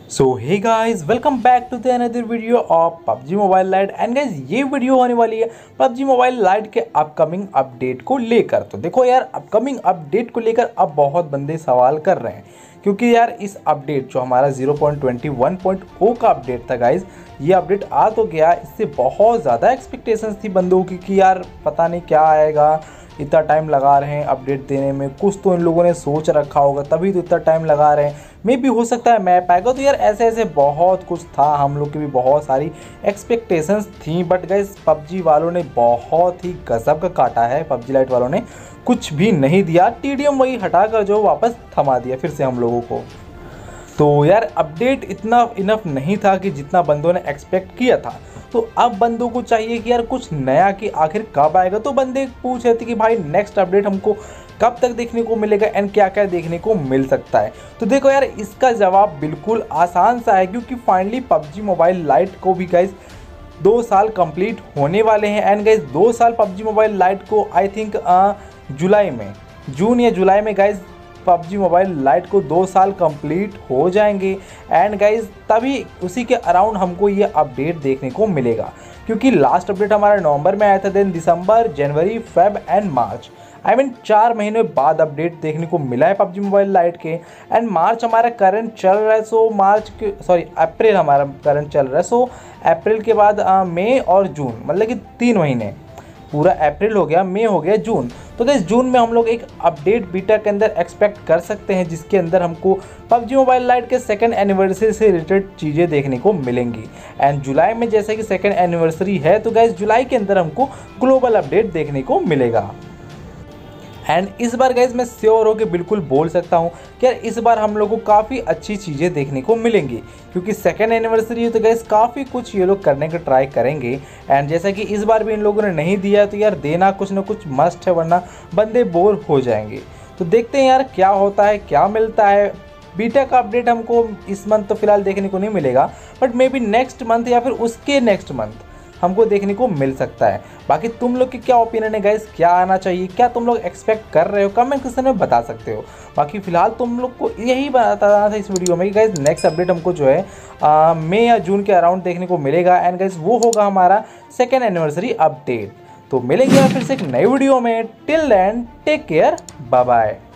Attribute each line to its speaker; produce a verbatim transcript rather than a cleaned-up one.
Speaker 1: So hey guys, welcome back to the another video of PUBG mobile lite. And guys, ये video होने वाली है PUBG mobile lite के upcoming update को लेकर। तो देखो यार, अपकमिंग अपडेट को लेकर अब बहुत बंदे सवाल कर रहे हैं, क्योंकि यार इस अपडेट जो हमारा zero point two one point zero का अपडेट था गाइस, ये अपडेट आ तो गया। इससे बहुत ज़्यादा एक्सपेक्टेशंस थी बंदों की कि यार पता नहीं क्या आएगा, इतना टाइम लगा रहे हैं अपडेट देने में। कुछ तो इन लोगों ने सोच रखा होगा, तभी तो इतना टाइम लगा रहे हैं। मे भी हो सकता है मैप आएगा। तो यार ऐसे ऐसे बहुत कुछ था, हम लोग की भी बहुत सारी एक्सपेक्टेशंस थी। बट गाइस, पबजी वालों ने बहुत ही गजब का काटा है। पबजी लाइट वालों ने कुछ भी नहीं दिया, टीडीएम वही हटाकर जो वापस थमा दिया फिर से हम लोगों को। तो यार अपडेट इतना इनफ नहीं था कि जितना बंदों ने एक्सपेक्ट किया था। तो अब बंदों को चाहिए कि यार कुछ नया, कि आखिर कब आएगा। तो बंदे पूछ रहे थे कि भाई नेक्स्ट अपडेट हमको कब तक देखने को मिलेगा एंड क्या क्या देखने को मिल सकता है। तो देखो यार, इसका जवाब बिल्कुल आसान सा है, क्योंकि फाइनली पबजी मोबाइल लाइट को भी गाइस दो साल कंप्लीट होने वाले हैं। एंड गाइस, दो साल पबजी मोबाइल लाइट को आई थिंक जुलाई में, जून या जुलाई में गाइस पबजी मोबाइल लाइट को दो साल कंप्लीट हो जाएंगे। एंड गाइज, तभी उसी के अराउंड हमको ये अपडेट देखने को मिलेगा, क्योंकि लास्ट अपडेट हमारा नवंबर में आया था। Then December, January, Feb and March, I mean चार महीने बाद अपडेट देखने को मिला है पबजी मोबाइल लाइट के। एंड मार्च हमारा करंट चल रहा है, सो मार्च के सॉरी अप्रैल हमारा करंट चल रहा है। सो अप्रैल के बाद मई और जून, मतलब कि तीन महीने, पूरा अप्रैल हो गया, मई हो गया, जून। तो गाइस, जून में हम लोग एक अपडेट बीटा के अंदर एक्सपेक्ट कर सकते हैं, जिसके अंदर हमको पबजी मोबाइल लाइट के सेकंड एनिवर्सरी से रिलेटेड चीज़ें देखने को मिलेंगी। एंड जुलाई में जैसे कि सेकंड एनिवर्सरी है, तो गाइस जुलाई के अंदर हमको ग्लोबल अपडेट देखने को मिलेगा। एंड इस बार गाइज मैं श्योर हो के बिल्कुल बोल सकता हूँ कि यार इस बार हम लोग को काफ़ी अच्छी चीज़ें देखने को मिलेंगी, क्योंकि सेकेंड एनिवर्सरी है। तो गाइज काफ़ी कुछ ये लोग करने का ट्राई करेंगे। एंड जैसा कि इस बार भी इन लोगों ने नहीं दिया, तो यार देना कुछ ना कुछ मस्ट है, वरना बंदे बोर हो जाएंगे। तो देखते हैं यार क्या होता है, क्या मिलता है। बीटा का अपडेट हमको इस मंथ तो फिलहाल देखने को नहीं मिलेगा, but maybe next month या फिर उसके नेक्स्ट मंथ हमको देखने को मिल सकता है। बाकी तुम लोग की क्या ओपिनियन है गाइस, क्या आना चाहिए, क्या तुम लोग एक्सपेक्ट कर रहे हो, कमेंट सेक्शन में बता सकते हो। बाकी फिलहाल तुम लोग को यही बताना था इस वीडियो में कि गाइस नेक्स्ट अपडेट हमको जो है मई या जून के अराउंड देखने को मिलेगा। एंड गाइस, वो होगा हमारा सेकेंड एनिवर्सरी अपडेट। तो मिलेंगे फिर से एक नई वीडियो में। Till then take care, bye bye.